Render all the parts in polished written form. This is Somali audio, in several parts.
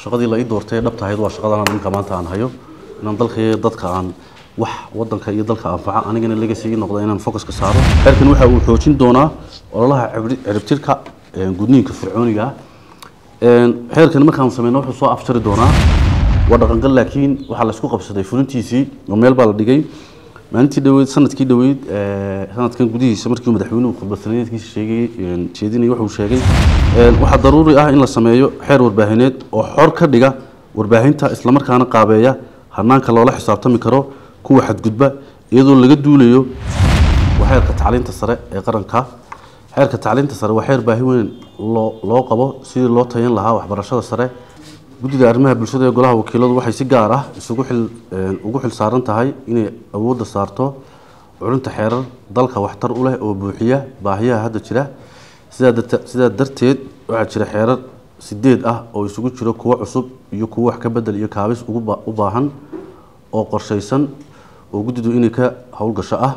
shaqadii la ii doortay dhabtahayd waa shaqadan ninka maanta aan hayo inaan dalkayga dadka aan wax wadanka iyo dalka anfaca anigana legacy noqdo inaan focus ka saaro xeerkan waxa uu xoojin doonaa ololaha ciribtirka gudniinka fircooniga xeerkan markaan sameeyno wuxuu soo afjari doonaa waa dhaqangal laakiin waxa la isku qabsaday fulintiisii oo meel baa la dhigay maalintii dhaweyd sanadkii dhaweyd sanadkan gudihiisa markii madaxweynuhu khudbad sanadeedkiisa sheegay jeedinay wuxuu sheegay waxa daruuri ah in la sameeyo xeer warbaahineed oo xor ka dhiga warbaahinta isla markaana qaabeeya hanaanka loola xisaabtami karo kuwa xadgudba iyadoo laga duulayo waxeerka tacliinta sare ee qaranka xeerka tacliinta sare waa xeer baahi weyn loo qabo sidii loo tayan lahaa waxbarashada sare guddiga arrimaha bulshada ee golaha wakiiladu waxay si gaar ah ugu xil saaran tahay inay awoodda saarto curinta xeerar dalka waxtar u leh oo buuxiya baahiyaha hadda jira sidaa darteed waxaa jira xeerar 8 ah oo isugu jiro kuwa cusub iyo kuwa wax ka bedel iyo kaabis u baahan oo qorshaysan oo guddidu inay ka howlgasho ah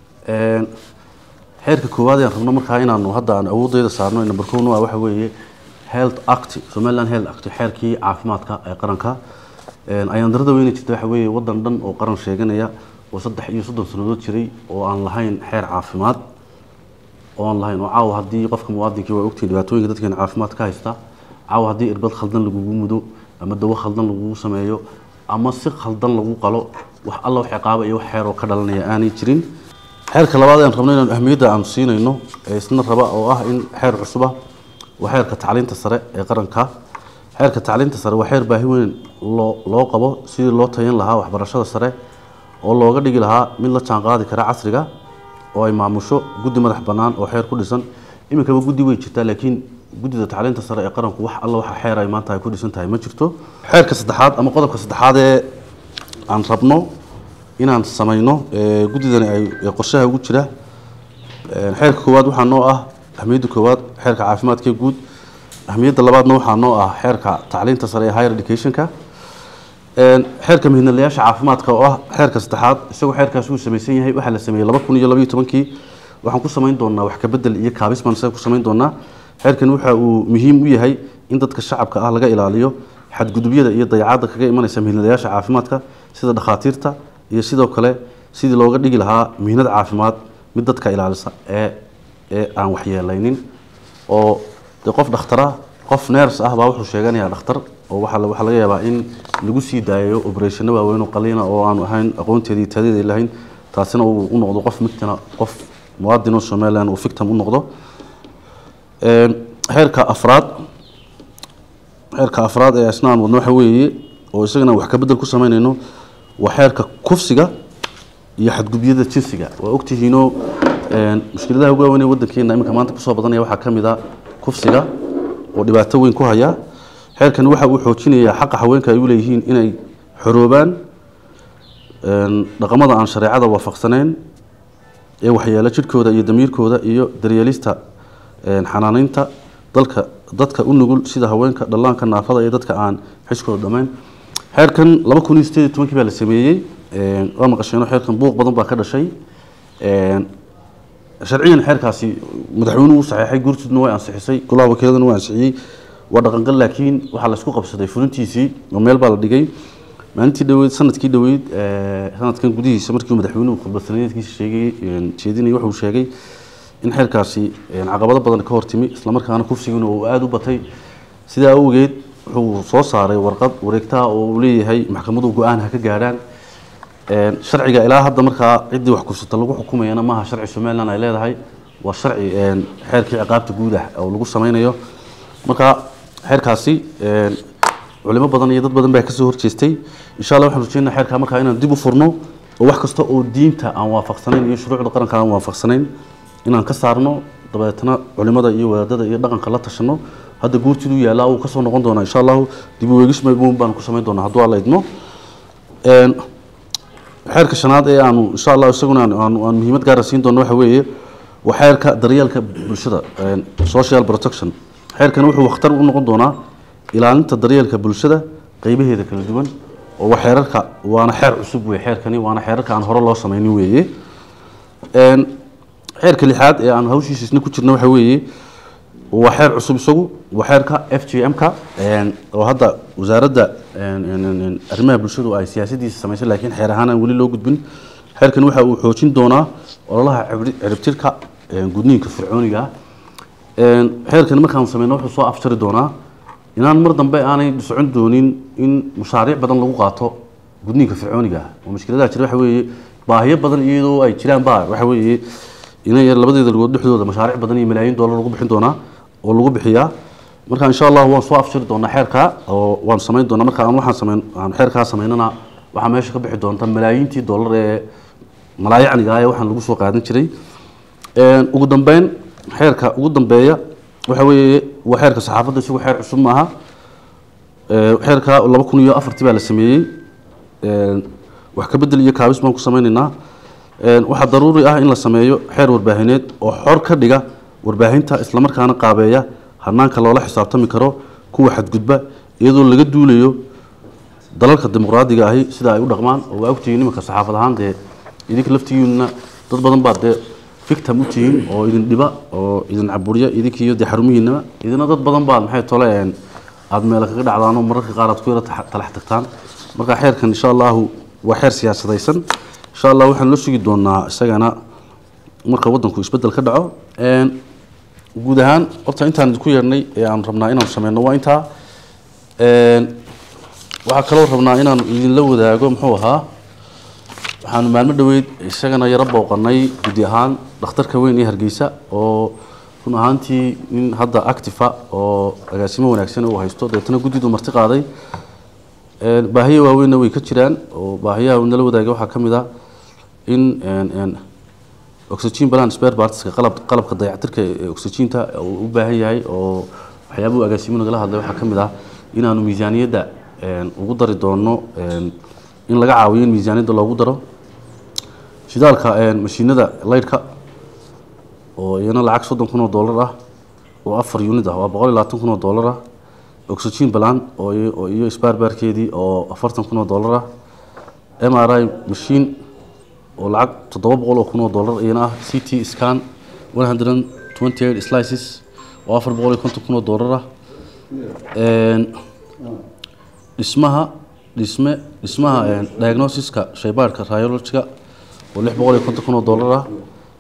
xeerka koowaad ee rabno markaa inaanu hadda aan awooddeeda saarno number 1 waxa weeye Health Act Somaliland Health Act xeerkii caafimaadka ee qaranka ayaan darada weyn jirtay waxa weeye wadan dhan oo qaran sheeganaya oo 3 sanadood jiray oo aan lahayn xeer caafimaad oo aan lahayn oo caaw hadii qofka muwaadinka waa ogtiin dhibaatooyinka dadka caafimaad ka haysta caaw hadii irbad khaldan lagu mudo ama dawo khaldan lagu sameeyo ama si khaldan lagu qalo wax alla wax ciqaab iyo wax xeer oo ka dhalanaya aanay jirin xeerka labaad aan rabno inaan ahmiyadda aan siinayno isna raba oo ah in xeer cusub وحيرك تعلينت السرع قرنك حيرك تعلينت السرع وحير باهوين لو قبو سيد لو تين لها وحبرشة السرع والله قد يجي لها من لا تنقاد كرا عصرها أو معموشو جود مدح بنان وحير كل سنة إما كبو جود ويجتا لكن جود تعلينت السرع قرنك وح الله وح حير أي ما تاي كل سنة تاي ما شرتو حيرك صدحات أما قدر كصدحات عن ربنا إن عن سمينه جود ذا يقرشها وجود كده حيرك كواد وحنوعه أهمية كواد حركة عافمات كجود أهمية اللباد نوعها نوع حركة تعليم تصريح higher education كا حركة من اللي يعيش عافمات كواه حركة استحاد سووا حركة سووا سميسين هي واحد لسمي لبا كوني يلا بيو تبنكي وحنكون سمين دونا وحكى بدل إيه كابس ما نسيب سمين دونا حركة نوعها ومهم ويا هي إن ضد الشعب كأهل جاي إلى حد جدوبية إيه ضيعات كجاي ما نسمي اللي يعيش عافمات كا سيدا دخاتيرته هي سيدا وكله سيدا لو قد يجي لها مهنة عافمات مدة كإلى لسه aan waxyeelaynin oo qof dhakhtar qof nurse ah baa wuxuu sheeganayaa dhakhtar oo waxa laga yaabaa in lagu sii daayo operation waaweyn oo qaliina oo aan ahayn aqoonteedii tadeeda lahayn taasina uu u noqdo qof migtana qof muwaadin oo Soomaaliland oo victim u noqdo heerka afraad ee asnaan wadno waxa weeye oo isagana wax ka bedel ku sameynayno waa heerka kufsiga iyo xadgudbyada jinsiga waa ogtihiino mushkiladaha ugu weyn ee wadankeena iminka maanta ku soo badanaya waxa kamid ah kufsiga oo dhibaato weyn ku haya xeerkan waxa uu xoojinayaa xaq haweenka ay u leeyihiin inay xoroobaan dhaqamada aan shariicada waafaqsanayn ee waxyeelo jidhkooda iyo damiirkooda iyo daryeelista xanaaneynta dadka u nugul sida haweenka dhallaanka naafada iyo dadka aan xishkooda dhamayn xeerkan 2018 baa la sameeyay waa maqasheen xeerkan buuq badan baa ka dhashay sharciyan xeerkaasi madaxweynuhu saxeexay gurtidna way ansixisay golaha wakiiladana way ansixiyay waa dhaqangal laakiin waxa la isku qabsaday fulintiisii oo meel baa la dhigay maalintii dhaweyd sanadkii dhaweyd sanadkan gudihiisa markii madaxweynuhu khudbad sanadeedkiisa sheegay jeedinay wuxuu sheegay in xeerkaasi caqabado badan ka hortimi isla markaana kufsiguna uu aad u batay sidaa awgeed wuxuu soo saaray warqad wareegta oo uu leeyahay maxkamaduhu go'aan ha ka gaaraan sharciga ilaa hadda markaa cidii wax kursata lagu xukumayana maaha sharci Soomaaliland ay leedahay waa sharci xeerkii ciqaabta guud ah oo lagu sameynayo marka xeerkaasi culimo badan iyo dad badan baa ka soo horjeestay insha Allah waxaan rajaynayaa xeerka markaa inaan dib u furno oo wax kasta oo diinta aan waafaqsanayn iyo shuruucda qaranka aan waafaqsanayn inaan ka saarno dabeetana culimada iyo wadaadada iyo dhaqanka la tashano hadda guurtidu yaala oo ka soo noqon doona insha Allah dib u eegis baan ku sameyn doonaa haddii alla idmo xeerka shanaad ee aanu insha Allah isaguna aan muhiimad gaar ah siin doono waxa weeye waa xeerka daryeelka bulshada social protection xeerkan wuxuu waqtar u noqon doonaa ilaalinta daryeelka bulshada qaybaheeda kala duwan oo xeerarka waana xeer cusub weey xeerkani waana xeerarka aan hore loo sameeyay weeye xeerka lixaad ee aan hawshiisna ku jirno waxa weeye وحير عصب يسوق وحير كا FGM كا وهذا وزارة أرمية بالشدة أي سياسة دي سميسة لكن حيرهانا ولي لو جد بن حير كانوا وحوشين دونا والله عربتير كا جودني كفرعوني جا حير كانوا ما كانوا سمينا وحصوا أفشر دونا إن أنا مرة ضمبي أنا بسعود دونين إن مشاريع بدن لو قاطع جودني كفرعوني جا ومشكلة ده تروح وي باهية بدن إيدو أي كلام بار وحوي إن يلا بدي الوضوح حدود مشاريع بدنية ملايين دولار لو بحين دونا ولو بحيا marka insha Allah waan soo afshir doonaa xeerka oo waan sameyn doonaa marka aan waxaan sameyn aan xeerka sameynana waxa meesha ka bixi doonta malaayiintii dollar ee malaayicniga ah waxaan lagu soo qaadan jiray ugu dambeyn xeerka ugu dambeeya waxa weeye waa xeerka saxaafadda si xeer cusub maaha xeerka 2004 baa la sameeyay wax ka bedel iyo kaabis baan ku sameynaynaa waxa daruuri ah in la sameeyo xeer warbaahineed oo xor ka dhiga warbaahinta isla markaana qaabeeya hanaanka loola xisaabtami karo kuwa xadgudba iyadoo laga duulayo dalalka dimuqraadiga ahi sida ay u dhaqmaan oo waa ogtihiin nimanka saxaafad ahaan idinka laftigiina dad badan baa victim u tihiin oo idin dhiba oo idin caburiya idinkiyo xarumihiina idina dad badan baa maxay toleen aad meel kaga dhacdaan oo mararka qaar aad ku yara talax tagtaan marka xeerkan insha Allah waa xeer siyaasadaysan insha Allah waxaan la sugi doonaa isagana marka wadanku isbedel ka dhaco guud ahaan horta intaan ku yeernay ee aan rabnaa inaan sameeyno waa inta waxa kale oo rabnaa inaan idin la wadaago muxuu ahaa waxaan maalmo dhaweyd isagana yara booqanay gudi ahaan dhakhtarka weyn ee Hargeysa oo run ahaantii in hadda active oo agaasimo wanaagsan oo haysto deetana gudidu marti qaaday baahiyo waaweyn way ka jiraan oo baahiyaha uu nala wadaago waxa kamid ah in oxygen balance spare parts qalabka dayactirka oxygen-ta u baahan yahay oo waxyaabo agaasimo nagala hadlay waxa kamid ah inaanu miisaaniyada ugu dari doono in laga caawiyo in miisaaniyada loogu daro shidaalka mashiinada lightka oo iyana lacag $30,000 ah oo 4 unit ah waa $120,000 ah oxygen balance oo iyo spare part-keedii oo $40,000 ah MRI machine oo lacag $700,000 iyana ah CT scan 128 slices oo $450,000 ah dhismaha diagnosis-ka shaybaarka radiology-ga oo $650,000 ah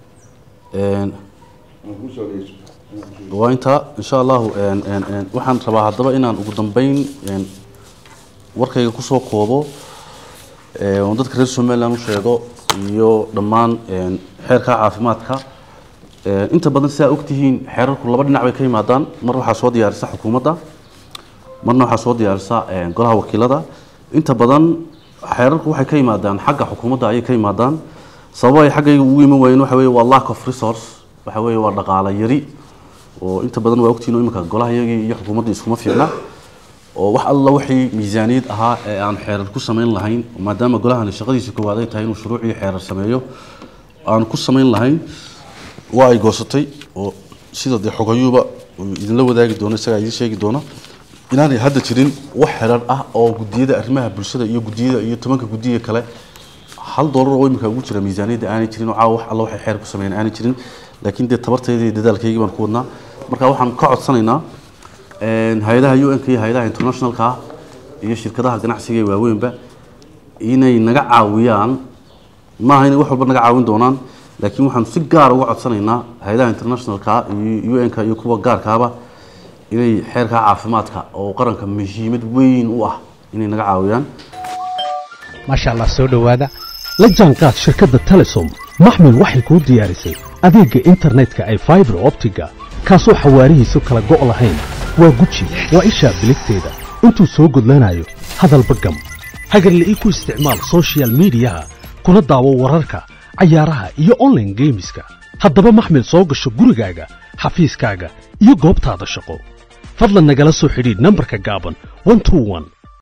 waa inta insha Allah waxaan rabaa hadaba inaan ugu dambeyn warkayga ku soo koobo oo dadka reer Soomaaliland u sheego iyo dhammaan xeerka caafimaadka inta badan sida ogtihiin xeerarku laba dhinac bay ka yimaadaan mar waxa soo diyaarisa xukuumadda marna waxa soo diyaarisa golaha wakiilada inta badan xeerarku waxay ka yimaadaan xagga xukuumadda ay ka yimaadaan sabab ay xaggayga ugu iman waayeen waxa weeye waa lack of resource waxa weeye waa dhaqaale yari oo inta badan waa ogtihiin imika golaha iyagii iyo xukuumadda iskuma fiicna oo wax alla wixii miisaaniyad ahaa ee aan xeerar ku sameyn lahayn maadaama golahan shaqadiisa koowaad ay tahay inuu shuruuc iyo xeerar sameeyo aan ku sameyn lahayn waa ay goosatay oo sida xogayuuba idin la wadaagi doono isaga idin sheegi doono inaanay hadda jirin wax xeerar ah oo gudiyada arrimaha bulshada iyo gudiyada iyo 10 gudiye kale $1 oo imika ugu jira miisaaniyada aanay jirin oo wax alla waxay xeer ku sameeyeen aanay jirin laakiin tabarteedii dadaalkayga baan ku wadnaa marka waxaan ka codsanaynaa hay'adaha UN iyo hay'adaha internationalka iyo shirkadaha ganacsiga ee waaweynba inay naga caawiyaan ma aha inay wax walba naga caawin doonaan laakiin waxaan si gaar ah uga codsanaynaa hay'adaha internationalka iyo UN-ka iyo kuwa gaarkaaba inay xeerka caafimaadka oo qaranka muhiimad weyn u ah inay naga caawiyaan masha Allah soo dhawaada la jaanqaad shirkadda Telesom maxmil waxay ku diyaarisay adeegga internetka ay fiber optiga kaasoo xawaarihiisu kala go' lahayn waa guji waa isha biligteeda intuu soo gudlanayo hadalba gam hagarlii ku isticmaal social media kuna daawo wararka cayaaraha iyo online gameska haddaba maxmil soo gasho gurigaaga xafiiskaaga iyo goobtaada shaqo fadlan nagala soo xidhiidh nambarka gaaban 121